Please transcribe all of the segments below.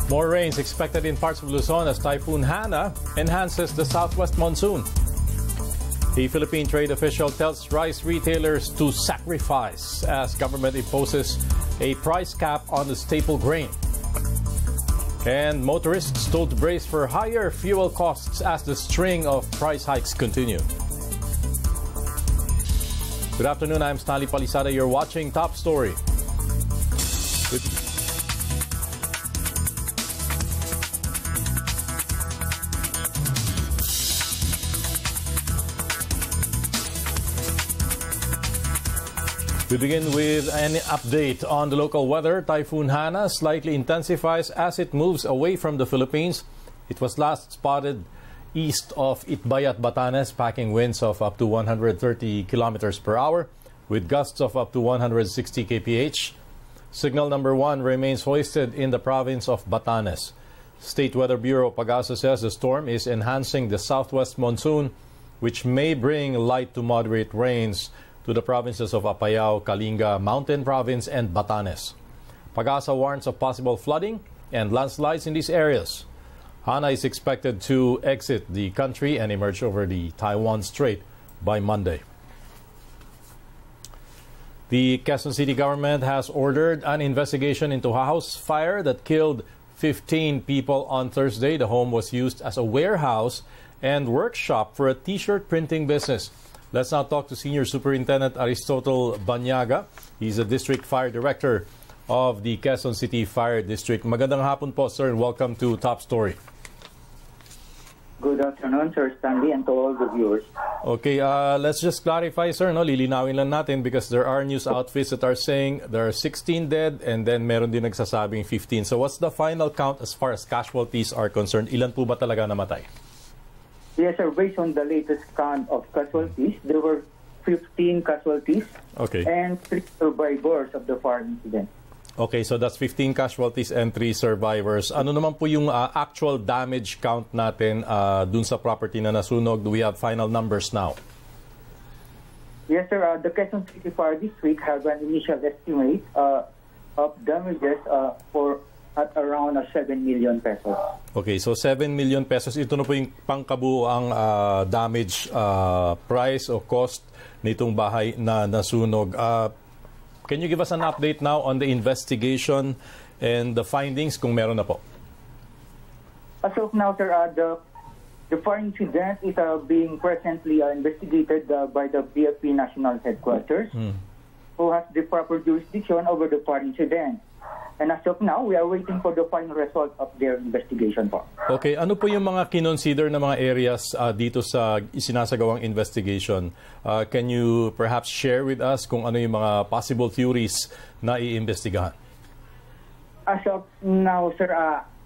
More rains expected in parts of Luzon as Typhoon Hana enhances the southwest monsoon. The Philippine trade official tells rice retailers to sacrifice as government imposes a price cap on the staple grain. And motorists told to brace for higher fuel costs as the string of price hikes continue. Good afternoon, I'm Stanley Palisada. You're watching Top Story. We begin with an update on the local weather. Typhoon Hana slightly intensifies as it moves away from the Philippines. It was last spotted east of Itbayat, Batanes, packing winds of up to 130 kilometers per hour with gusts of up to 160 kph. Signal number 1 remains hoisted in the province of Batanes. State Weather Bureau Pagasa says the storm is enhancing the southwest monsoon, which may bring light to moderate rains to the provinces of Apayao, Kalinga, Mountain Province, and Batanes. Pagasa warns of possible flooding and landslides in these areas. Hana is expected to exit the country and emerge over the Taiwan Strait by Monday. The Quezon City government has ordered an investigation into a house fire that killed 15 people on Thursday. The home was used as a warehouse and workshop for a t-shirt printing business. Let's now talk to Senior Superintendent Aristotle Banyaga. He's the District Fire Director of the Quezon City Fire District. Magandang hapon po, sir, and welcome to Top Story. Good afternoon, Sir Stanley, and to all the viewers. Okay, let's just clarify, sir, no? Lilinawin lang natin because there are news outfits that are saying there are 16 dead and then meron din nagsasabing 15. So what's the final count as far as casualties are concerned? Ilan po ba talaga namatay? Yes, sir. Based on the latest count of casualties, there were 15 casualties and 3 survivors of the fire incident. Okay, so that's 15 casualties and 3 survivors. Ano naman po yung actual damage count natin dun sa property na nasunog? Do we have final numbers now? Yes, sir. The Quezon City Fire District has an initial estimate of damages at around 7 million pesos. Okay, so 7 million pesos. Ito na po yung pangkabuoang damage price o cost nitong bahay na nasunog. Can you give us an update now on the investigation and the findings kung meron na po? As of now, sir, the fire incident is being presently investigated by the BFP National Headquarters, who has the proper jurisdiction over the fire incident. And as of now, we are waiting for the final result of their investigation po. Okay, ano po yung mga kinonsider na mga areas dito sa isinasagawang investigation? Can you perhaps share with us kung ano yung mga possible theories na iimbestigahan? As of now, sir,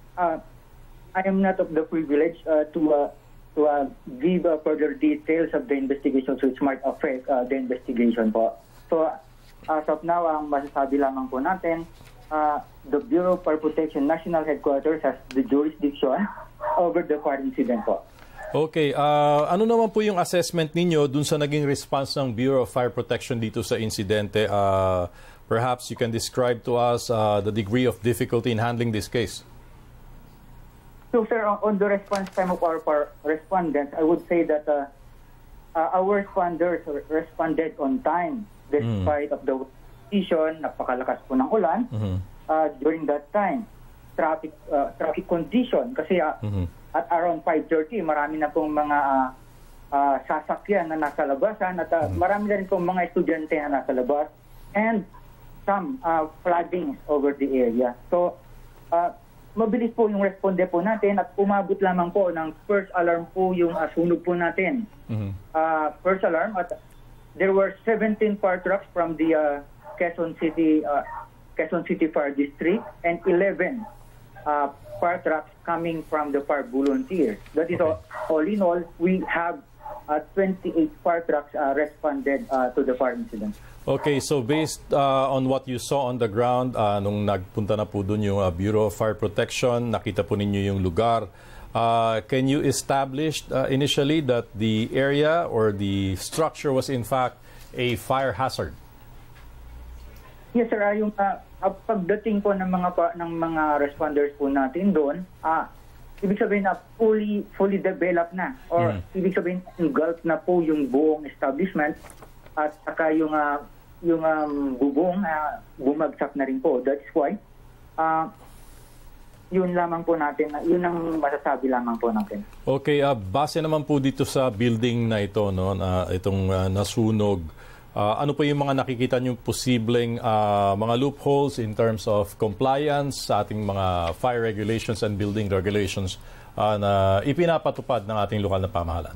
I am not of the privilege to give further details of the investigation which might affect the investigation po. So, as of now, ang masasabi lamang po natin, the Bureau of Fire Protection National Headquarters has the jurisdiction over the fire incident po. Okay, ano naman po yung assessment ninyo dun sa naging response ng Bureau of Fire Protection dito sa insidente? Perhaps you can describe to us the degree of difficulty in handling this case. So, sir, on the response time of our respondents, I would say that our responders responded on time despite of the condition, napakalakas po ng ulan during that time. Traffic condition, kasi at around 5:30, marami na pong mga sasakyan na nasa labasan at marami na rin pong mga estudyante na nasa labas and some flooding over the area. So, mabilis po yung responde po natin at umabot lamang po ng first alarm po yung sunog po natin. First alarm at there were 17 fire trucks from the Quezon City Fire District and 11 fire trucks coming from the fire volunteers. That is all in all, we have 28 fire trucks responded to the fire incident. Okay, so based on what you saw on the ground, nung nagpunta na po dun yung Bureau of Fire Protection, nakita po ninyo yung lugar, can you establish initially that the area or the structure was in fact a fire hazard? Yes, sir. pagdating po ng mga responders po natin doon, ibig sabihin na fully developed na, or ibig sabihin engulfed na po yung buong establishment, at saka yung bubong bumagsak na rin po. That's why yun lamang po natin, yun ang masasabi lamang po natin. Okay, base naman po dito sa building na ito, no, itong nasunog, ano po yung mga nakikita nyo posibleng mga loopholes in terms of compliance sa ating mga fire regulations and building regulations na ipinapatupad ng ating lokal na pamahalaan?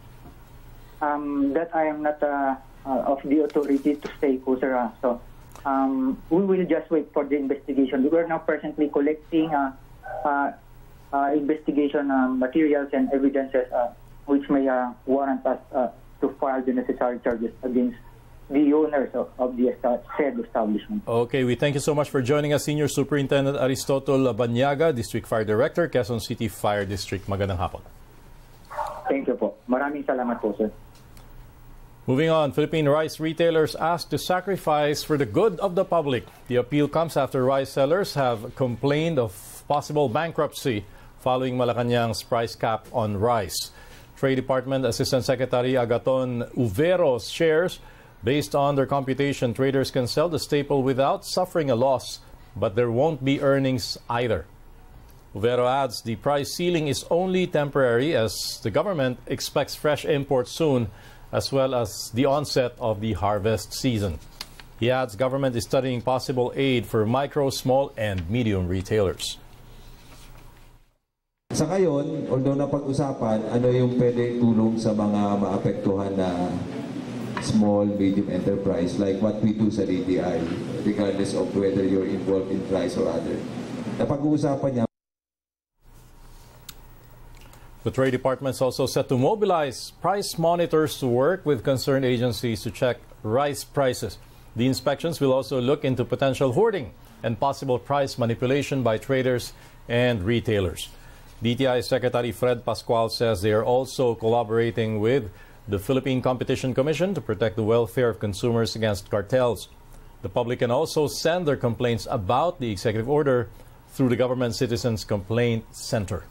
That I am not of the authority to say po, sir. So, we will just wait for the investigation. We are now presently collecting investigation materials and evidences which may warrant us to file the necessary charges against the owners of the said establishment. Okay, we thank you so much for joining us, Senior Superintendent Aristotol Banyaga, District Fire Director, Quezon City Fire District. Magandang hapon. Thank you po. Maraming salamat po, sir. Moving on, Philippine rice retailers asked to sacrifice for the good of the public. The appeal comes after rice sellers have complained of possible bankruptcy following Malacanang's price cap on rice. Trade Department Assistant Secretary Agaton Uveros shares, based on their computation, traders can sell the staple without suffering a loss, but there won't be earnings either. Uvero adds the price ceiling is only temporary as the government expects fresh imports soon, as well as the onset of the harvest season. He adds government is studying possible aid for micro, small, and medium retailers. Sa ngayon, although napag-usapan, ano yung pwede tulong sa mga maapektuhan na small, medium enterprise, like what we do sa DTI, regardless of whether you're involved in price or other. Napag-uusapan niya. The Trade Department is also set to mobilize price monitors to work with concerned agencies to check rice prices. The inspections will also look into potential hoarding and possible price manipulation by traders and retailers. DTI Secretary Fred Pascual says they are also collaborating with the Philippine Competition Commission to protect the welfare of consumers against cartels. The public can also send their complaints about the executive order through the Government Citizens Complaint Center.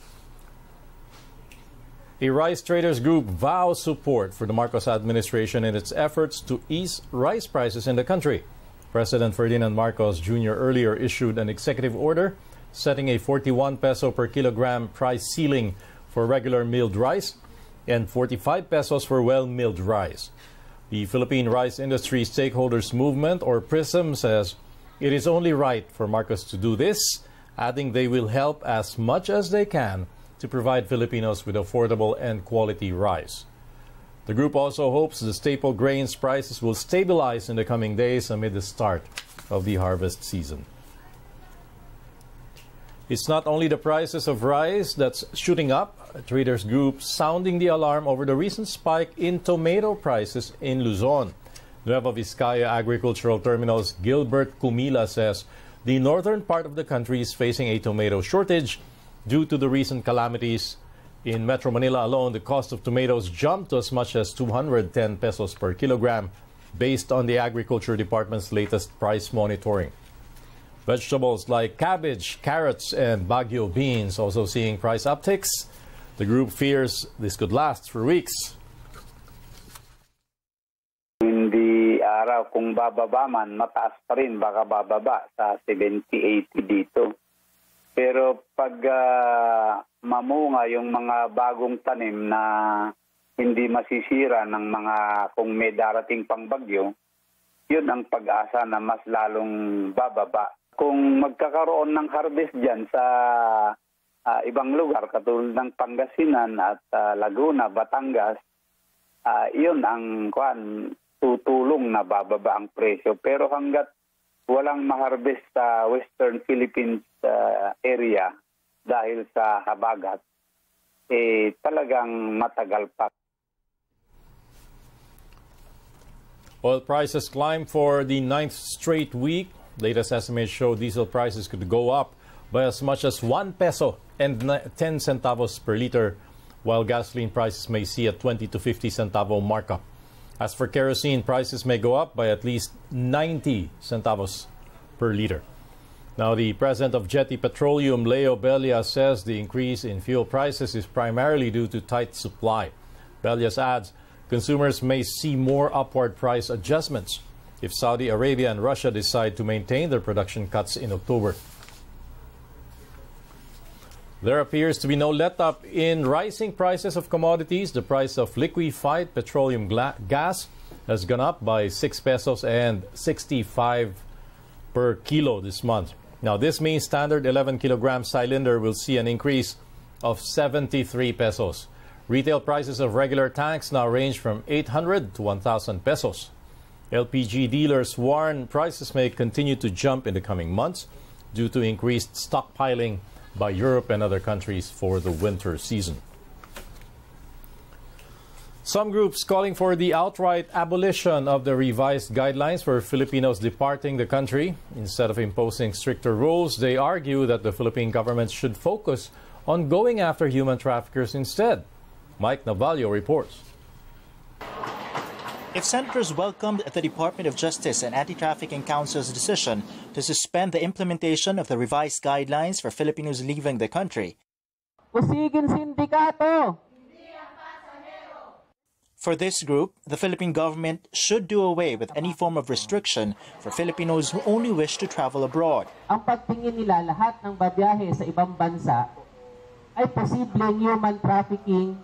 A rice traders group vows support for the Marcos administration in its efforts to ease rice prices in the country. President Ferdinand Marcos Jr. earlier issued an executive order setting a 41 peso per kilogram price ceiling for regular milled rice and 45 pesos for well-milled rice. The Philippine Rice Industry Stakeholders Movement, or PRISM, says it is only right for Marcos to do this, adding they will help as much as they can to provide Filipinos with affordable and quality rice. The group also hopes the staple grains prices will stabilize in the coming days amid the start of the harvest season. It's not only the prices of rice that's shooting up. A traders group sounding the alarm over the recent spike in tomato prices in Luzon. Nueva Vizcaya Agricultural Terminal's Gilbert Cumila says the northern part of the country is facing a tomato shortage due to the recent calamities. In Metro Manila alone, the cost of tomatoes jumped to as much as 210 pesos per kilogram based on the Agriculture Department's latest price monitoring. Vegetables like cabbage, carrots, and Baguio beans also seeing price upticks. The group fears this could last for weeks. Hindi araw, kung bababa man, mataas pa rin, baka bababa sa 70-80 dito. Pero pag mamunga yung mga bagong tanim na hindi masisira ng mga kung may darating pang bagyo, yun ang pag-asa na mas lalong bababa. Kung magkakaroon ng harvest dyan sa ibang lugar, katulad ng Pangasinan at Laguna, Batangas, yun ang tutulong na bababa ang presyo. Pero hanggat walang maharvest sa Western Philippines area dahil sa habagat, talagang matagal pa. Oil prices climbed for the 9th straight week. Latest estimates show diesel prices could go up by as much as 1 peso and 10 centavos per liter, while gasoline prices may see a 20 to 50 centavo markup. As for kerosene, prices may go up by at least 90 centavos per liter. Now, the president of Jetty Petroleum, Leo Bellias, says the increase in fuel prices is primarily due to tight supply. Bellias adds consumers may see more upward price adjustments if Saudi Arabia and Russia decide to maintain their production cuts in October. There appears to be no let-up in rising prices of commodities. The price of liquefied petroleum gas has gone up by 6 pesos and 65 per kilo this month. Now, this means standard 11-kilogram cylinder will see an increase of 73 pesos. Retail prices of regular tanks now range from 800 to 1,000 pesos. LPG dealers warn prices may continue to jump in the coming months due to increased stockpiling by Europe and other countries for the winter season. Some groups calling for the outright abolition of the revised guidelines for Filipinos departing the country. Instead of imposing stricter rules, they argue that the Philippine government should focus on going after human traffickers instead. Mike Navalio reports. If senators welcomed the Department of Justice and Anti-Trafficking Council's decision to suspend the implementation of the revised guidelines for Filipinos leaving the country, Usigin sindikato! For this group, the Philippine government should do away with any form of restriction for Filipinos who only wish to travel abroad. Ang pagtingin nila lahat ng babiyahe sa ibang bansa ay posibleng human trafficking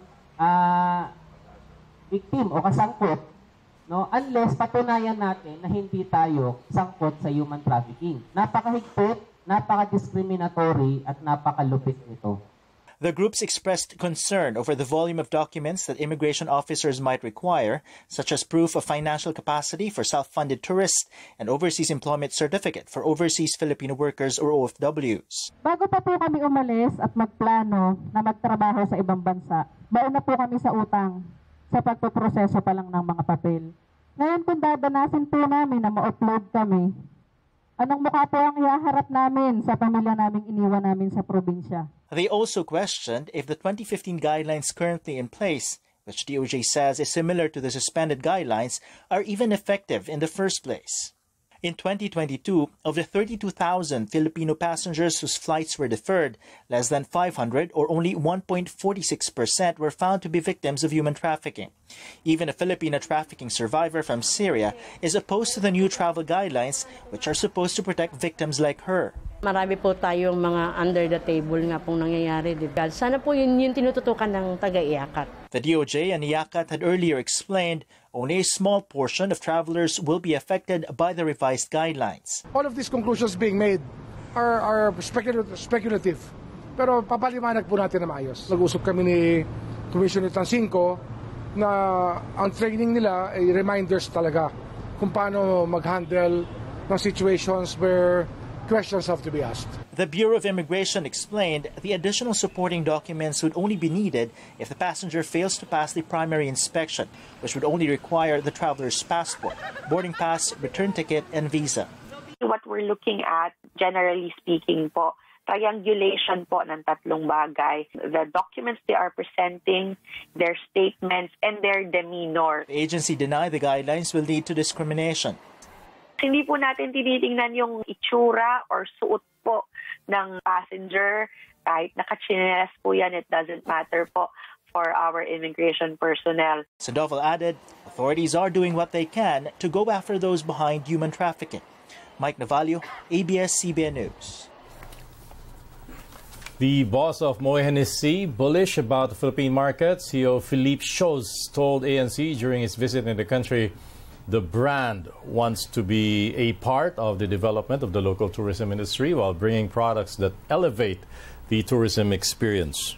victim o kasangkot, no? Unless patunayan natin na hindi tayo sangkot sa human trafficking. Napakahigpit, napaka-discriminatory at napakalupit nito. The groups expressed concern over the volume of documents that immigration officers might require, such as proof of financial capacity for self-funded tourists and overseas employment certificate for overseas Filipino workers or OFWs. Bago pa po kami umalis at magplano na magtrabaho sa ibang bansa, baon na po kami sa utang sa pagpoproseso pa lang ng mga papel. Ngayon kung dadanasin po namin na ma-upload kami, anong mukha po ang ihaharap namin sa pamilya naming iniwan namin sa probinsya? They also questioned if the 2015 guidelines currently in place, which DOJ says is similar to the suspended guidelines, are even effective in the first place. In 2022, of the 32,000 Filipino passengers whose flights were deferred, less than 500 or only 1.46% were found to be victims of human trafficking. Even a Filipino trafficking survivor from Syria is opposed to the new travel guidelines, which are supposed to protect victims like her. Marami po tayong mga under the table nga pong nangyayari. Sana po yun yung tinututukan ng taga-IACAT. The DOJ and IACAT had earlier explained only a small portion of travelers will be affected by the revised guidelines. All of these conclusions being made are speculative. Pero papaliwanag po natin na maayos. Nag-usap kami ni Commissioner Tansinco na ang training nila ay reminders talaga kung paano mag-handle ng situations where questions have to be asked. The Bureau of Immigration explained the additional supporting documents would only be needed if the passenger fails to pass the primary inspection, which would only require the traveler's passport, boarding pass, return ticket, and visa. What we're looking at, generally speaking po, triangulation po ng tatlong bagay. The documents they are presenting, their statements, and their demeanor. The agency denied the guidelines will lead to discrimination. Hindi po natin tinitingnan yung itsura or suot po ng passenger. Kahit nakachinelas po yan, it doesn't matter po for our immigration personnel. Sandoval added, authorities are doing what they can to go after those behind human trafficking. Mike Navalio, ABS-CBN News. The boss of Moe Hennessy, bullish about the Philippine market, CEO Philippe Chose told ANC during his visit in the country the brand wants to be a part of the development of the local tourism industry while bringing products that elevate the tourism experience.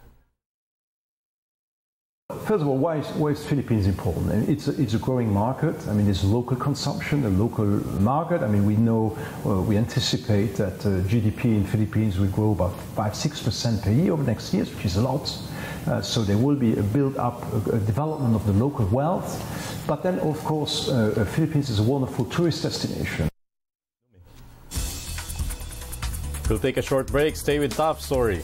First of all, why is Philippines important? I mean, it's a growing market. I mean, it's local consumption, a local market. I mean, we anticipate that GDP in Philippines will grow about 5-6% per year over the next years, which is a lot. So there will be a build-up, a development of the local wealth. But then, of course, Philippines is a wonderful tourist destination. We'll take a short break. Stay with Top Story.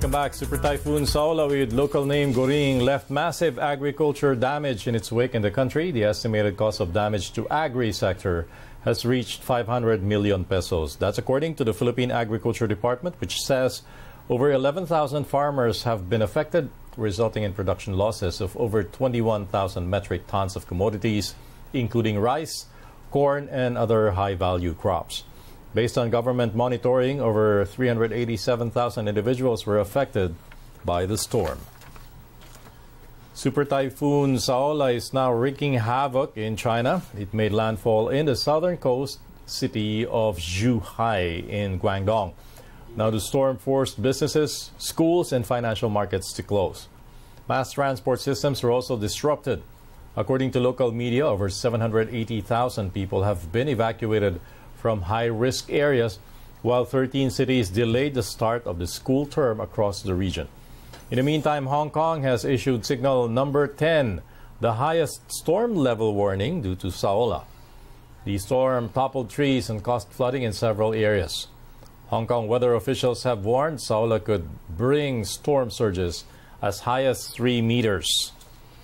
Welcome back. Super Typhoon Saola, with local name Goring, left massive agriculture damage in its wake in the country. The estimated cost of damage to agri sector has reached 500 million pesos. That's according to the Philippine Agriculture Department, which says over 11,000 farmers have been affected, resulting in production losses of over 21,000 metric tons of commodities, including rice, corn, and other high-value crops. Based on government monitoring, over 387,000 individuals were affected by the storm. Super Typhoon Saola is now wreaking havoc in China. It made landfall in the southern coast city of Zhuhai in Guangdong. Now the storm forced businesses, schools, and financial markets to close. Mass transport systems were also disrupted. According to local media, over 780,000 people have been evacuated from high-risk areas, while 13 cities delayed the start of the school term across the region. In the meantime, Hong Kong has issued signal number 10, the highest storm level warning due to Saola. The storm toppled trees and caused flooding in several areas. Hong Kong weather officials have warned Saola could bring storm surges as high as 3 meters.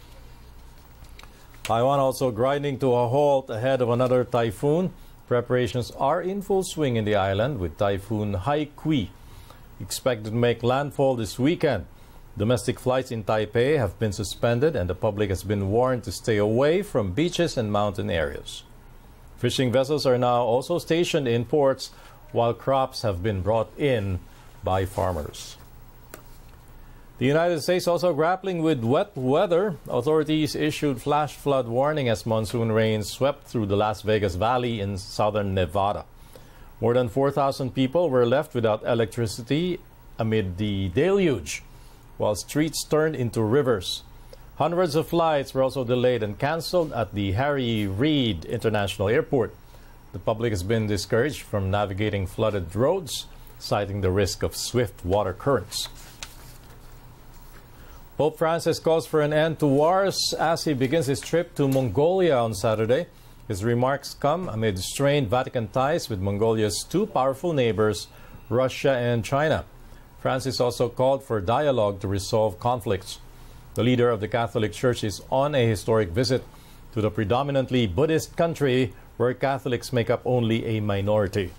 Taiwan also grinding to a halt ahead of another typhoon. Preparations are in full swing in the island, with Typhoon Haikui expected to make landfall this weekend. Domestic flights in Taipei have been suspended, and the public has been warned to stay away from beaches and mountain areas. Fishing vessels are now also stationed in ports, while crops have been brought in by farmers. The United States also grappling with wet weather. Authorities issued flash flood warning as monsoon rains swept through the Las Vegas Valley in southern Nevada. More than 4,000 people were left without electricity amid the deluge, while streets turned into rivers. Hundreds of flights were also delayed and canceled at the Harry Reid International Airport. The public has been discouraged from navigating flooded roads, citing the risk of swift water currents. Pope Francis calls for an end to wars as he begins his trip to Mongolia on Saturday. His remarks come amid strained Vatican ties with Mongolia's two powerful neighbors, Russia and China. Francis also called for dialogue to resolve conflicts. The leader of the Catholic Church is on a historic visit to the predominantly Buddhist country where Catholics make up only a minority.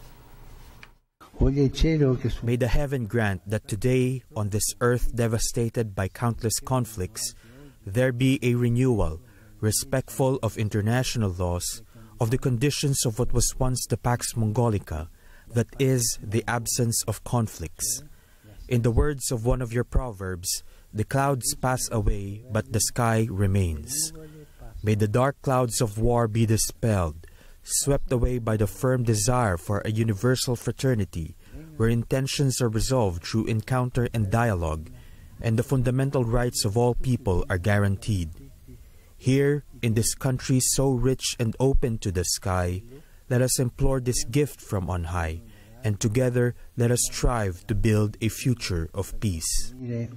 May the heaven grant that today, on this earth devastated by countless conflicts, there be a renewal, respectful of international laws, of the conditions of what was once the Pax Mongolica, that is, the absence of conflicts. In the words of one of your proverbs, the clouds pass away, but the sky remains. May the dark clouds of war be dispelled, swept away by the firm desire for a universal fraternity, where intentions are resolved through encounter and dialogue, and the fundamental rights of all people are guaranteed. Here, in this country so rich and open to the sky, let us implore this gift from on high, and together let us strive to build a future of peace.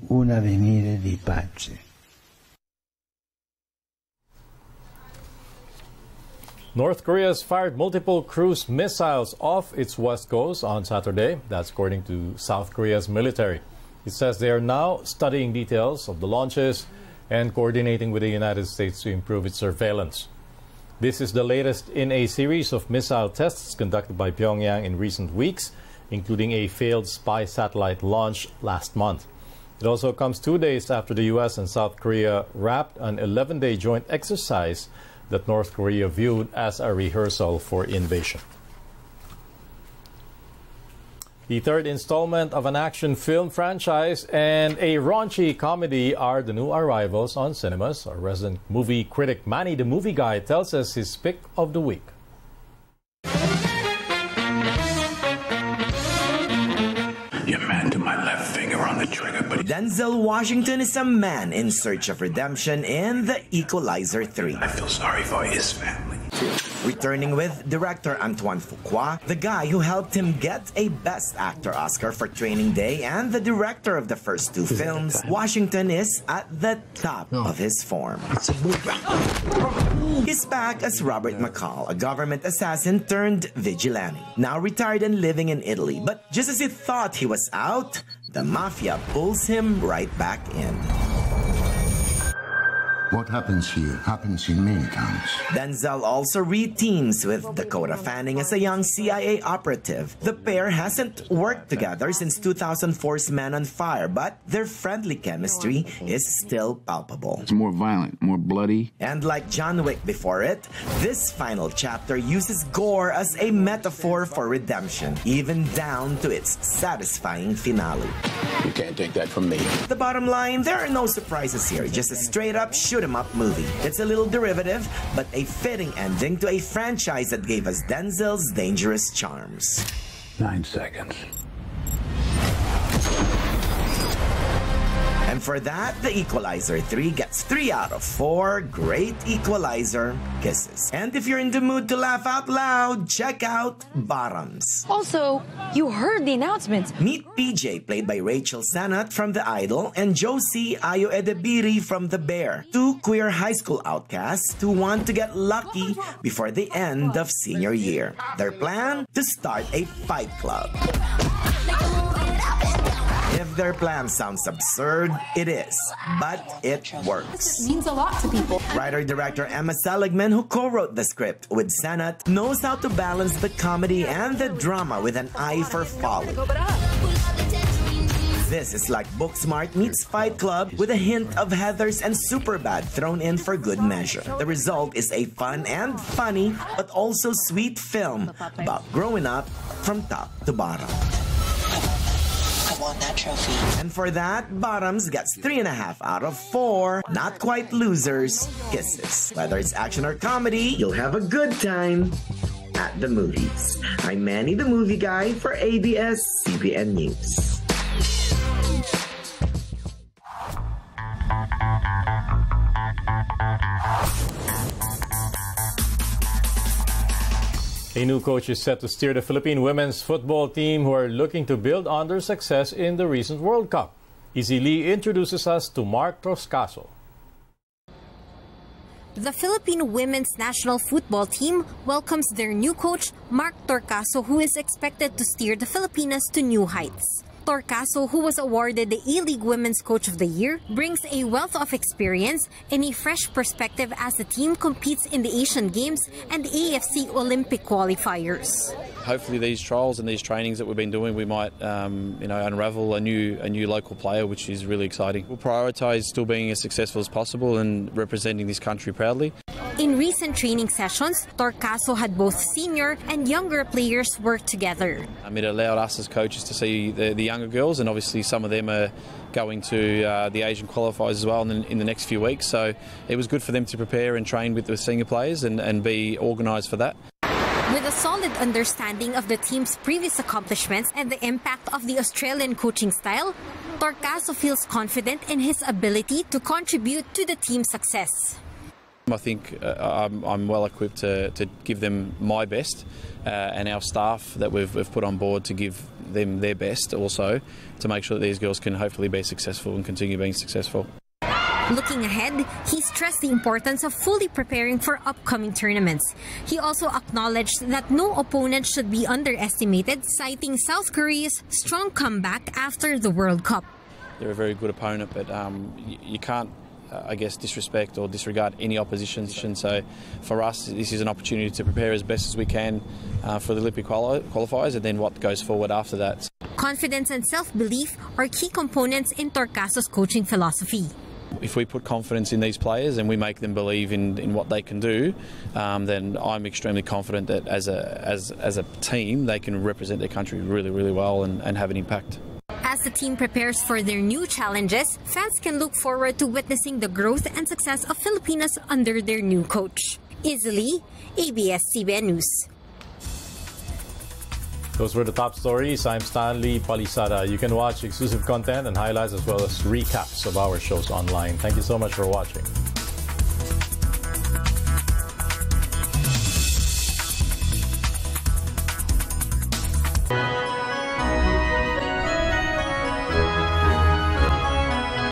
North Korea has fired multiple cruise missiles off its west coast on Saturday. That's according to South Korea's military. It says they are now studying details of the launches and coordinating with the United States to improve its surveillance. This is the latest in a series of missile tests conducted by Pyongyang in recent weeks, including a failed spy satellite launch last month. It also comes 2 days after the U.S. and South Korea wrapped an 11-day joint exercise that North Korea viewed as a rehearsal for invasion. The third installment of an action film franchise and a raunchy comedy are the new arrivals on cinemas. Our resident movie critic Manny the Movie Guy tells us his pick of the week. Your man to my left finger on the trigger, but Denzel Washington is a man in search of redemption in The Equalizer 3. I feel sorry for his family. Returning with director Antoine Fuqua, the guy who helped him get a Best Actor Oscar for Training Day and the director of the first two films, Washington is at the top of his form. He's back as Robert McCall, a government assassin turned vigilante, now retired and living in Italy. But just as he thought he was out, the mafia pulls him right back in. What happens here happens in many towns. Denzel also re-teams with Dakota Fanning as a young CIA operative. The pair hasn't worked together since 2004's Man on Fire, but their friendly chemistry is still palpable. It's more violent, more bloody. And like John Wick before it, this final chapter uses gore as a metaphor for redemption, even down to its satisfying finale. You can't take that from me. The bottom line, there are no surprises here, just a straight-up shoot-'em-up movie. It's a little derivative, but a fitting ending to a franchise that gave us Denzel's dangerous charms. 9 seconds. And for that, The Equalizer 3 gets 3 out of 4 great Equalizer kisses. And if you're in the mood to laugh out loud, check out Bottoms. Also, you heard the announcements. Meet PJ, played by Rachel Sennott from The Idol, and Josie Ayo Edebiri from The Bear, 2 queer high school outcasts who want to get lucky before the end of senior year. Their plan? To start a fight club. If their plan sounds absurd, it is, but it works. It means a lot to people. Writer-director Emma Seligman, who co-wrote the script with Sennott, knows how to balance the comedy and the drama with an eye for folly. This is like Booksmart meets Fight Club with a hint of Heathers and Superbad thrown in for good measure. The result is a fun and funny, but also sweet film about growing up from top to bottom. That trophy. And for that, Bottoms gets 3.5 out of 4 not quite losers kisses. Whether it's action or comedy, you'll have a good time at the movies. I'm Manny the Movie Guy for ABS-CBN News. A new coach is set to steer the Philippine women's football team, who are looking to build on their success in the recent World Cup. Izzy Lee introduces us to Mark Toscaso. The Philippine women's national football team welcomes their new coach, Mark Torcaso, who is expected to steer the Filipinas to new heights. Torcaso, who was awarded the A-League Women's Coach of the Year, brings a wealth of experience and a fresh perspective as the team competes in the Asian Games and AFC Olympic qualifiers. Hopefully these trials and these trainings that we've been doing, we might unravel a new local player, which is really exciting. We'll prioritise still being as successful as possible and representing this country proudly. In recent training sessions, Torcaso had both senior and younger players work together. It allowed us as coaches to see the younger girls, and obviously some of them are going to the Asian qualifiers as well in the next few weeks. So it was good for them to prepare and train with the senior players and be organised for that. With a solid understanding of the team's previous accomplishments and the impact of the Australian coaching style, Torcaso feels confident in his ability to contribute to the team's success. I think I'm well equipped to give them my best, and our staff that we've put on board to give them their best also, to make sure that these girls can hopefully be successful and continue being successful. Looking ahead, he stressed the importance of fully preparing for upcoming tournaments. He also acknowledged that no opponent should be underestimated, citing South Korea's strong comeback after the World Cup. They're a very good opponent, but you can't disrespect or disregard any opposition. So for us, this is an opportunity to prepare as best as we can for the Olympic qualifiers, and then what goes forward after that. Confidence and self-belief are key components in Torcaso's coaching philosophy. If we put confidence in these players and we make them believe in what they can do, then I'm extremely confident that as a team they can represent their country really, really well and have an impact. As the team prepares for their new challenges, fans can look forward to witnessing the growth and success of Filipinas under their new coach. Izzy Lee, ABS-CBN News. Those were the top stories. I'm Stanley Palisada. You can watch exclusive content and highlights as well as recaps of our shows online. Thank you so much for watching.